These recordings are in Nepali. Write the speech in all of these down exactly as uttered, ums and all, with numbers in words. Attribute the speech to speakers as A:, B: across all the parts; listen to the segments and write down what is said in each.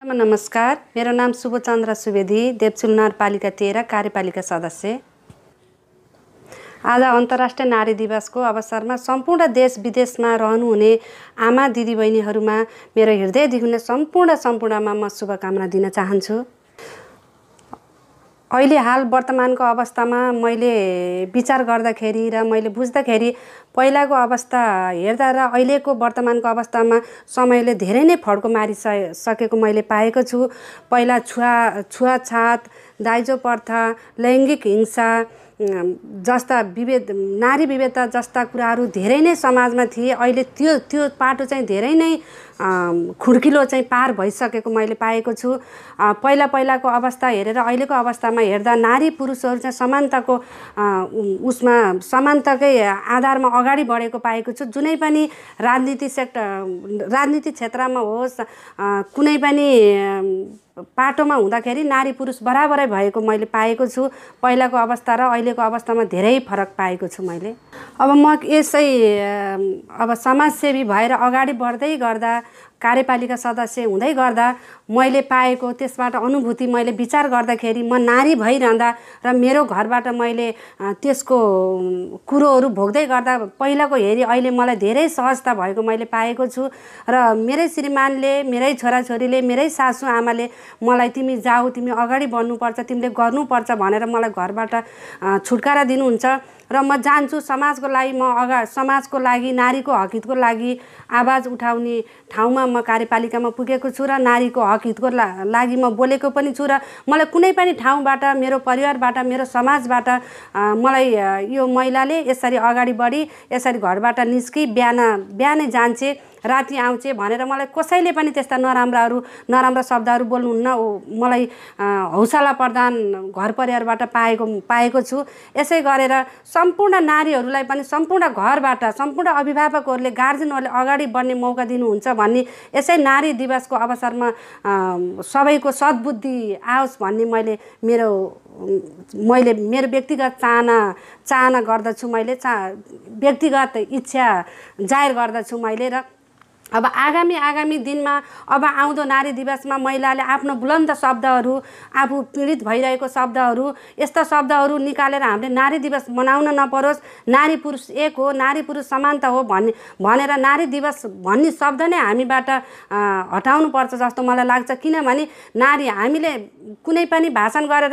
A: नमस्कार, मेरो नाम शुभचन्द्र सुवेदी, देवचुल नगरपालिका तेह्र कार्यपालिका सदस्य। आज अन्तर्राष्ट्रिय नारी दिवसको अवसरमा सम्पूर्ण देश विदेशमा रहनुहुने आमा दिदीबहिनीहरूमा मेरो हृदयदेखि सम्पूर्ण सम्पूर्णमा म शुभकामना दिन चाहन्छु। अहिले हाल वर्तमानको अवस्थामा मैले विचार गर्दाखेरि र मैले बुझ्दाखेरि पहिलाको अवस्था हेर्दा र अहिलेको वर्तमानको अवस्थामा समयले धेरै नै फड्को मारिसकेको मैले पाएको छु। पहिला छुवा छुवाछात, दाइजो प्रथा, लैङ्गिक हिंसा जस्ता विभेद नारी विभेदता जस्ता कुराहरू धेरै नै समाजमा थिए। अहिले त्यो त्यो पाटो चाहिँ धेरै नै खुड्किलो चाहिँ पार भइसकेको मैले पाएको छु। पहिला पहिलाको अवस्था हेरेर अहिलेको अवस्थामा हेर्दा नारी पुरुषहरू चाहिँ समानताको उसमा समानताकै आधारमा अगाडि बढेको पाएको छु। जुनै पनि राजनीति सेक्टर राजनीति क्षेत्रमा होस्, कुनै पनि पाटोमा हुँदाखेरि नारी पुरुष बराबरै भएको मैले पाएको छु। पहिलाको अवस्था र अहिलेको अवस्थामा धेरै फरक पाएको छु मैले। अब म यसै अब समाजसेवी भएर अगाडि बढ्दै गर्दा, कार्यपालिका सदस्य हुँदै गर्दा मैले पाएको त्यसबाट अनुभूति मैले विचार गर्दाखेरि म नारी भइरहँदा र मेरो घरबाट मैले त्यसको कुरोहरू भोग्दै गर्दा पहिलाको हेरी अहिले मलाई धेरै सहजता भएको मैले पाएको छु। र मेरै श्रीमानले, मेरै छोराछोरीले, मेरै सासू आमाले मलाई तिमी जाऊ, तिमी अगाडि बढ्नुपर्छ, तिमीले गर्नुपर्छ भनेर मलाई घरबाट छुटकारा दिनुहुन्छ। र म जान्छु समाजको लागि, म अगा समाजको लागि, नारीको हकहितको लागि आवाज उठाउने ठाउँमा म कार्यपालिकामा पुगेको छु र नारीको हकहितको लागि म बोलेको पनि छु। र मलाई कुनै पनि ठाउँबाट, मेरो परिवारबाट, मेरो समाजबाट मलाई यो महिलाले यसरी अगाडि बढी, यसरी घरबाट निस्की बिहान बिहानै जान्छे, राति आउँछे भनेर मलाई कसैले पनि त्यस्ता नराम्राहरू नराम्रा शब्दहरू बोल्नुहुन्न। मलाई हौसला प्रदान घर परिवारबाट पाएको पाएको छु। यसै गरेर सम्पूर्ण नारीहरूलाई पनि सम्पूर्ण घरबाट, सम्पूर्ण अभिभावकहरूले, गार्जेनहरूले अगाडि बढ्ने मौका दिनुहुन्छ भन्ने यसै नारी दिवसको अवसरमा सबैको सद्बुद्धि आओस् भन्ने मैले मेरो मैले मेरो व्यक्तिगत चाहना चाहना गर्दछु। मैले चा व्यक्तिगत इच्छा जाहेर गर्दछु मैले। र अब आगामी आगामी दिनमा अब आउँदो नारी दिवसमा महिलाले आफ्नो बुलन्द शब्दहरू, आफू पीडित भइरहेको शब्दहरू, यस्ता शब्दहरू निकालेर हामीले नारी दिवस मनाउन नपरोस्। नारी पुरुष एक हो, नारी पुरुष समानता हो भन्ने भनेर नारी दिवस भन्ने शब्द नै हामीबाट हटाउनुपर्छ जस्तो मलाई लाग्छ। किनभने नारी हामीले कुनै पनि भाषण गरेर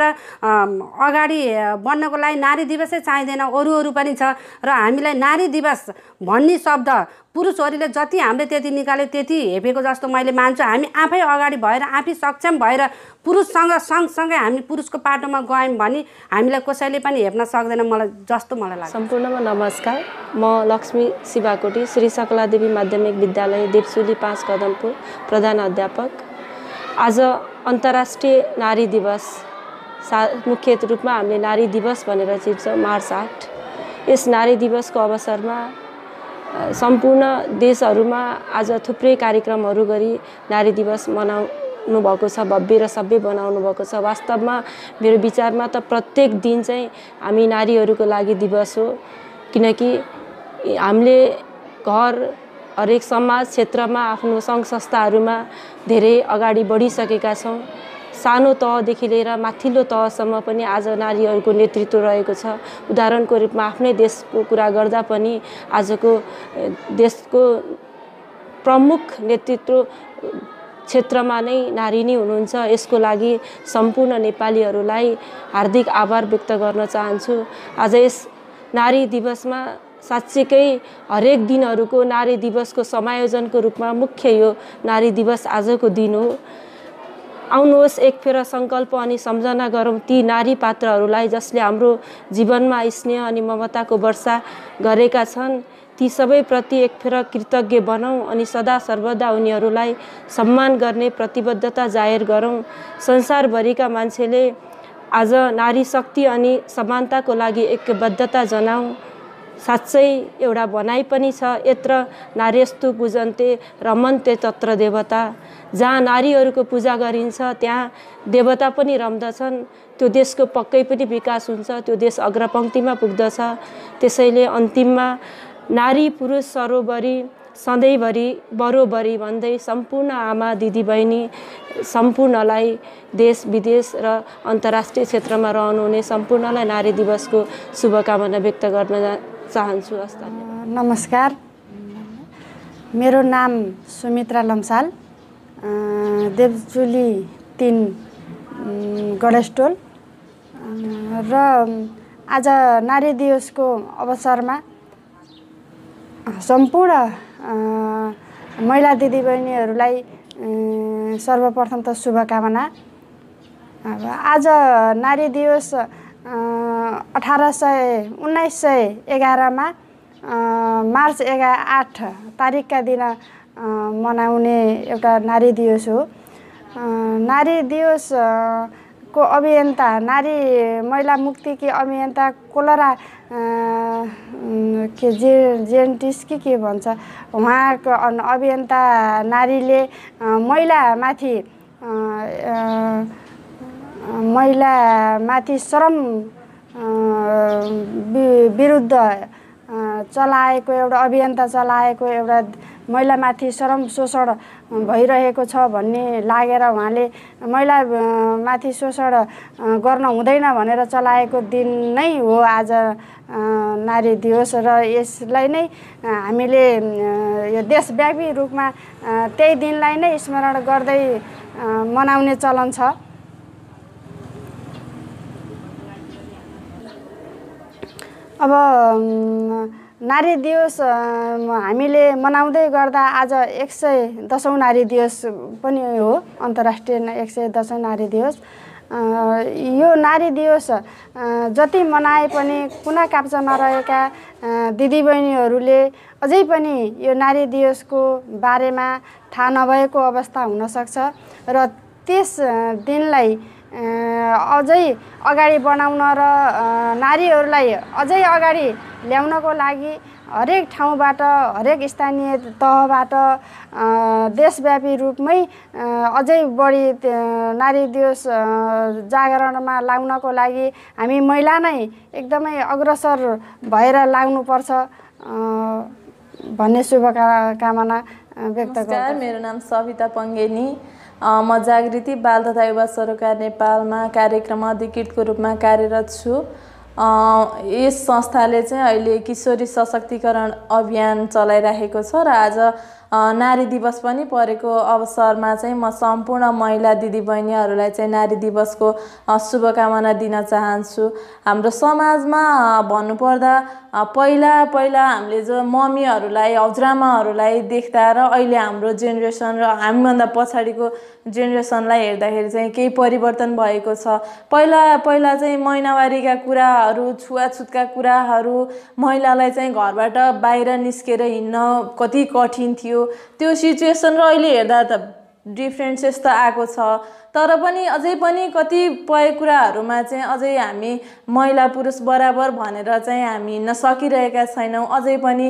A: अगाडि बढ्नको लागि नारी दिवसै चाहिँदैन, अरू अरू पनि छ। र हामीलाई नारी दिवस भन्ने शब्द पुरुषहरूले जति हामीले त्यति निकाल्यो त्यति हेपेको जस्तो मैले मान्छु। हामी आफै अगाडि भएर, आफै सक्षम भएर पुरुषसँग सँगसँगै हामी पुरुषको पाटोमा गयौँ भने हामीलाई कसैले पनि हेप्न सक्दैन मलाई जस्तो मलाई लाग्छ।
B: सम्पूर्णमा नमस्कार, म लक्ष्मी शिवाकोटी, श्री सकलादेवी माध्यमिक विद्यालय देवचुली पाँच कदमपुर प्रधान अध्यापक। आज अन्तर्राष्ट्रिय नारी दिवस, सा मुख्य रूपमा हामीले नारी दिवस भनेर चिन्छौँ, मार्च आठ। यस नारी दिवसको अवसरमा सम्पूर्ण देशहरूमा आज थुप्रै कार्यक्रमहरू गरी नारी दिवस मनाउनु भएको छ, भव्य र सभ्य बनाउनु भएको छ। वास्तवमा मेरो विचारमा त प्रत्येक दिन चाहिँ हामी नारीहरूको लागि दिवस हो, किनकि हामीले घर, हरेक समाज क्षेत्रमा, आफ्नो सङ्घ संस्थाहरूमा धेरै अगाडि बढिसकेका छौँ। सानो तहदेखि लिएर माथिल्लो तहसम्म पनि आज नारीहरूको नेतृत्व रहेको छ। उदाहरणको रूपमा आफ्नै देशको कुरा गर्दा पनि आजको देशको प्रमुख नेतृत्व क्षेत्रमा नै नारी नै हुनुहुन्छ। यसको लागि सम्पूर्ण नेपालीहरूलाई हार्दिक आभार व्यक्त गर्न चाहन्छु। आज यस नारी दिवसमा साँच्चीकै हरेक दिनहरूको नारी दिवसको समायोजनको रूपमा मुख्य यो नारी दिवस आजको दिन हो। आउनुहोस् एक फेर सङ्कल्प अनि सम्झना गरौँ ती नारी पात्रहरूलाई जसले हाम्रो जीवनमा स्नेह अनि ममताको वर्षा गरेका छन्। ती सबैप्रति एक फेर कृतज्ञ बनाऊँ अनि सदा सर्वदा उनीहरूलाई सम्मान गर्ने प्रतिबद्धता जाहेर गरौँ। संसारभरिका मान्छेले आज नारी शक्ति अनि समानताको लागि ऐक्यबद्धता जनाऊँ। साँच्चै एउटा भनाइ पनि छ, यत्र नार्यस्तु पूजन्ते रमन्ते तत्र देवता। जहाँ नारीहरूको पूजा गरिन्छ त्यहाँ देवता पनि रम्दछन्। त्यो देशको पक्कै पनि विकास हुन्छ, त्यो देश अग्रपङ्क्तिमा पुग्दछ। त्यसैले अन्तिममा नारी पुरुष सरोबरी सधैँभरि बरोबरी भन्दै सम्पूर्ण आमा दिदीबहिनी सम्पूर्णलाई देश विदेश र अन्तर्राष्ट्रिय क्षेत्रमा रहनुहुने सम्पूर्णलाई नारी दिवसको शुभकामना व्यक्त गर्न चाहन्छु।
C: नमस्कार, मेरो नाम सुमित्रा लम्साल, देवचुली तीन गणेशटोल र आज नारी दिवसको अवसरमा सम्पूर्ण महिला दिदीबहिनीहरूलाई सर्वप्रथम त शुभकामना। आज नारी दिवस अठार सय उन्नाइस सय एघारमा मार्च एघार आठ तारिकका दिन मनाउने एउटा नारी दिवस हो। नारी दिवस को अभियन्ता नारी महिला मुक्तिकी अभियन्ता कोलरा के जे जेन्टिस कि के भन्छ उहाँको अभियन्ता नारीले महिलामाथि महिलामाथि श्रम विरुद्ध चलाएको एउटा अभियन्ता चलाएको एउटा महिलामाथि श्रम शोषण भइरहेको छ भन्ने लागेर उहाँले महिलामाथि शोषण गर्न हुँदैन भनेर चलाएको दिन नै हो आज नारी दिवस। र यसलाई नै हामीले यो देशव्यापी रूपमा त्यही दिनलाई नै स्मरण गर्दै मनाउने चलन छ। अब नारी दिवस हामीले मनाउँदै गर्दा आज एक सय दसौँ नारी दिवस पनि हो, अन्तर्राष्ट्रिय एक सय दसौँ नारी दिवस। यो नारी दिवस जति मनाए पनि कुना काप्चामा रहेका दिदीबहिनीहरूले अझै पनि यो नारी दिवसको बारेमा थाहा नभएको अवस्था हुनसक्छ र त्यस दिनलाई अझै अगाडि बढाउन र नारीहरूलाई अझै अगाडि ल्याउनको लागि हरेक ठाउँबाट हरेक स्थानीय तहबाट देशव्यापी रूपमै अझै बढी नारी दिवस जागरणमा लाउनको लागि हामी महिला नै एकदमै अग्रसर भएर लाग्नुपर्छ भन्ने शुभकामना व्यक्त गर्छु।
D: मेरो नाम सविता पङ्गेनी, म जागृति बाल तथा युवा सरोकार नेपालमा कार्यक्रम अधिकृतको रूपमा कार्यरत छु। यस संस्थाले चाहिँ अहिले किशोरी सशक्तिकरण अभियान चलाइरहेको छ र आज नारी दिवस पनि परेको अवसरमा चाहिँ म सम्पूर्ण महिला दिदीबहिनीहरूलाई चाहिँ नारी दिवसको शुभकामना दिन चाहन्छु। हाम्रो समाजमा भन्नुपर्दा पहिला पहिला हामीले जो मम्मीहरूलाई हजुरआमाहरूलाई देख्दा र अहिले हाम्रो जेनेरेसन र हामीभन्दा पछाडिको जेनेरेसनलाई हेर्दाखेरि चाहिँ केही परिवर्तन भएको छ। पहिला पहिला चाहिँ महिनावारीका कुराहरू, छुवाछुतका कुराहरू, महिलालाई चाहिँ घरबाट बाहिर निस्केर हिँड्न कति कठिन थियो। त्यो सिचुएसन र अहिले हेर्दा त डिफ्रेन्सेस त आएको छ, तर पनि अझै पनि कतिपय कुराहरूमा चाहिँ अझै हामी महिला पुरुष बराबर भनेर चाहिँ हामी हिँड्न सकिरहेका छैनौँ। अझै पनि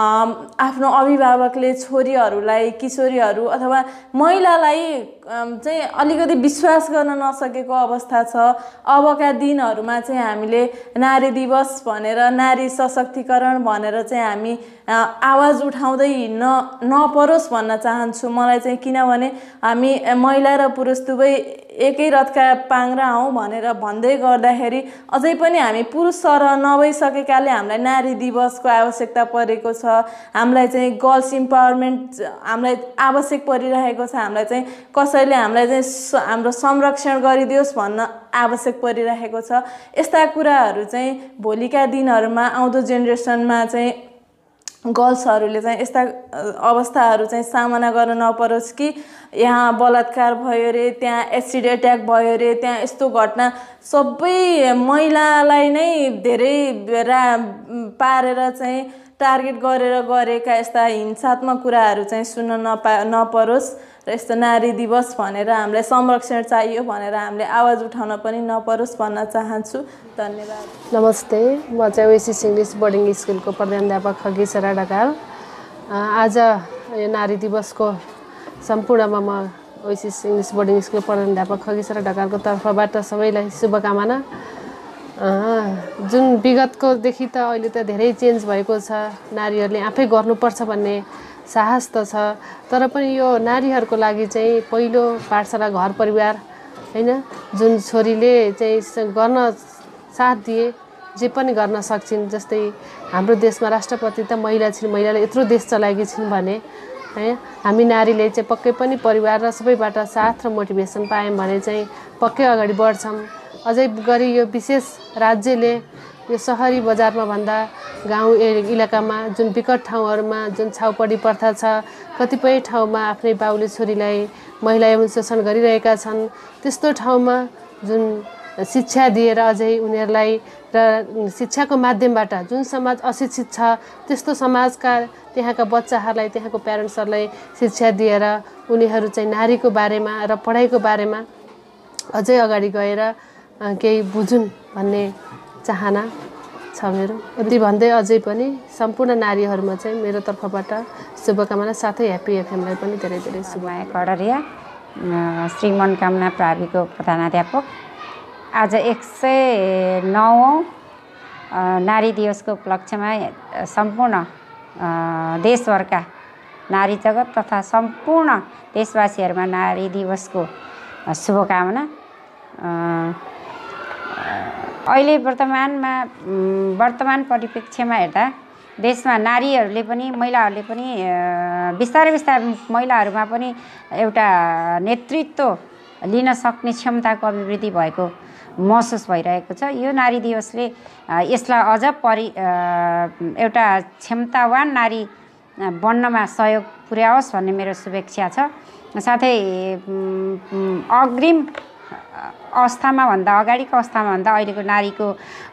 D: आफ्नो अभिभावकले छोरीहरूलाई, किशोरीहरू अथवा महिलालाई चाहिँ अलिकति विश्वास गर्न नसकेको अवस्था छ। अबका दिनहरूमा चाहिँ हामीले नारी दिवस भनेर, नारी सशक्तिकरण भनेर चाहिँ हामी आवाज उठाउँदै हिँड्न नपरोस् भन्न चाहन्छु मलाई चाहिँ। किनभने हामी महिला र पुरुष दुवै एकै रथका पाङ्रा हौँ भनेर भन्दै गर्दाखेरि अझै पनि हामी पुरुष सरह नभइसकेकाले हामीलाई नारी दिवसको आवश्यकता परेको छ। हामीलाई चाहिँ गर्ल्स इम्पावरमेन्ट हामीलाई आवश्यक परिरहेको छ। हामीलाई चाहिँ कसैले हामीलाई चाहिँ हाम्रो संरक्षण गरिदियोस् भन्न आवश्यक परिरहेको छ। यस्ता कुराहरू चाहिँ भोलिका दिनहरूमा आउँदो जेनेरेसनमा चाहिँ गर्ल्सहरूले चाहिँ यस्ता अवस्थाहरू चाहिँ सामना गर्न नपरोस् कि यहाँ बलात्कार भयो रे, त्यहाँ एसिड एट्याक भयो रे, त्यहाँ यस्तो घटना सबै महिलालाई नै धेरै रा पारेर चाहिँ टार्गेट गरेर गरेका यस्ता हिंसात्मक कुराहरू चाहिँ सुन्न नपा नपरोस् र यस्तो नारी दिवस भनेर हामीलाई संरक्षण चाहियो भनेर हामीले आवाज उठाउन पनि नपरोस् भन्न चाहन्छु। धन्यवाद।
E: नमस्ते, म चाहिँ ओएसिस इङ्ग्लिस बोर्डिङ स्कुलको प्रधानाध्यापक खगेश्वरा ढकाल। आज यो नारी दिवसको सम्पूर्णमा म ओएसिस इङ्ग्लिस बोर्डिङ स्कुल प्रधानाध्यापक खगेश्वरा ढकालको तर्फबाट सबैलाई शुभकामना। जुन विगतकोदेखि त अहिले त धेरै चेन्ज भएको छ, नारीहरूले आफै गर्नुपर्छ भन्ने साहस त छ, तर पनि यो नारीहरूको लागि चाहिँ पहिलो पाठशाला घर परिवार हैन, जुन छोरीले चाहिँ गर्न साथ दिए जे पनि गर्न सक्छिन्। जस्तै हाम्रो देशमा राष्ट्रपति त महिला छिन्, महिलाले यत्रो देश चलाएकी छिन् भने है, हामी नारीले चाहिँ पक्कै पनि परिवार र सबैबाट साथ र मोटिभेसन पायौँ भने चाहिँ पक्कै अगाडि बढ्छौँ। अझै गरी यो विशेष राज्यले यो सहरी बजारमा भन्दा गाउँ इलाकामा जुन विकट ठाउँहरूमा जुन छाउपडी प्रथा छ, कतिपय ठाउँमा आफ्नै बाउले छोरीलाई महिला यौन शोषण गरिरहेका छन्, त्यस्तो ठाउँमा जुन शिक्षा दिएर अझै उनीहरूलाई र शिक्षाको माध्यमबाट जुन समाज अशिक्षित छ त्यस्तो समाजका त्यहाँका बच्चाहरूलाई, त्यहाँको प्यारेन्ट्सहरूलाई शिक्षा दिएर उनीहरू चाहिँ नारीको बारेमा र पढाइको बारेमा अझै अगाडि गएर केही बुझुन् भन्ने चाहना छ मेरो। यति भन्दै अझै पनि सम्पूर्ण नारीहरूमा चाहिँ मेरो तर्फबाट शुभकामना, साथै ह्याप्पी एफएमलाई पनि धेरै धेरै
F: शुभकामना। कडारिया श्री मनोकामना प्राविको प्रधानाध्यापक। आज एक सय नौऔँ नारी दिवसको उपलक्ष्यमा सम्पूर्ण देशभरका नारी जगत तथा सम्पूर्ण देशवासीहरूमा नारी दिवसको शुभकामना। अहिले वर्तमानमा वर्तमान परिप्रेक्ष्यमा हेर्दा देशमा नारीहरूले पनि महिलाहरूले पनि बिस्तारै बिस्तारै महिलाहरूमा पनि एउटा नेतृत्व लिन सक्ने क्षमताको अभिवृद्धि भएको महसुस भइरहेको छ। यो नारी दिवसले यसलाई अझ परि एउटा क्षमतावान नारी बन्नमा सहयोग पुर्याओस् भन्ने मेरो शुभेच्छा छ। साथै अग्रिम अवस्थामा भन्दा अगाडिको अवस्थामा भन्दा अहिलेको नारीको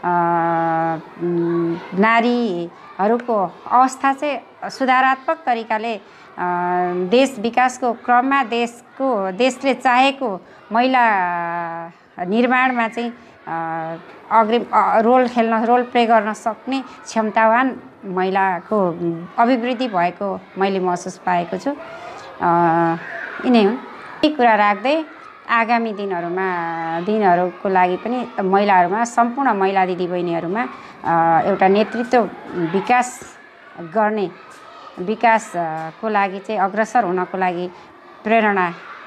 F: नारीहरूको अवस्था चाहिँ सुधारात्मक तरिकाले देश विकासको क्रममा देशको देशले चाहेको महिला निर्माणमा चाहिँ अग्रिम रोल खेल्न रोल प्ले गर्न सक्ने क्षमतावान महिलाको अभिवृद्धि भएको मैले महसुस पाएको छु। यिनै हुन्। यी कुरा राख्दै आगामी दिनहरूमा दिनहरूको लागि पनि महिलाहरूमा सम्पूर्ण महिला दिदीबहिनीहरूमा एउटा नेतृत्व विकास गर्ने विकासको लागि चाहिँ अग्रसर हुनको लागि प्रेरणा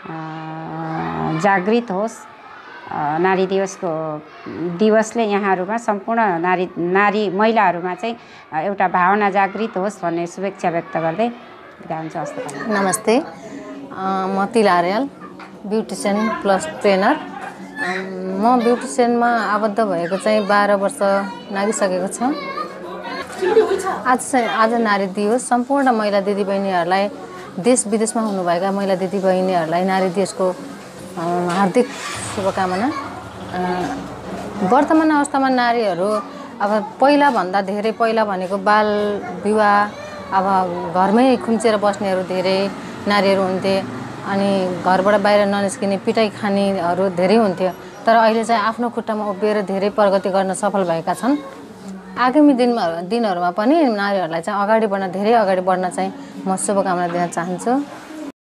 F: जागृत होस्। नारी दिवसको दिवसले यहाँहरूमा सम्पूर्ण नारी नारी महिलाहरूमा चाहिँ एउटा भावना जागृत होस् भन्ने शुभेच्छा व्यक्त गर्दै बिदा हुन्छ। हस्त
G: नमस्ते, म तिला आर्याल, ब्युटिसियन प्लस ट्रेनर। म ब्युटिसियनमा आबद्ध भएको चाहिँ बाह्र वर्ष नागिसकेको छ। आज चाहिँ आज नारी दिवस सम्पूर्ण महिला दिदीबहिनीहरूलाई, देश विदेशमा हुनुभएका महिला दिदीबहिनीहरूलाई नारी दिवसको हार्दिक शुभकामना। वर्तमान अवस्थामा नारीहरू अब पहिलाभन्दा धेरै, पहिला भनेको बाल विवाह, अब घरमै खुम्चेर बस्नेहरू धेरै नारीहरू हुन्थे अनि घरबाट बाहिर ननिस्किने पिटाइ खानेहरू धेरै हुन्थ्यो। तर अहिले चाहिँ आफ्नो खुट्टामा उभिएर धेरै प्रगति गर्न सफल भएका छन्। आगामी दिनमा दिनहरूमा पनि नारीहरूलाई चाहिँ अगाडि बढ्न धेरै अगाडि बढ्न चाहिँ म शुभकामना दिन चाहन्छु।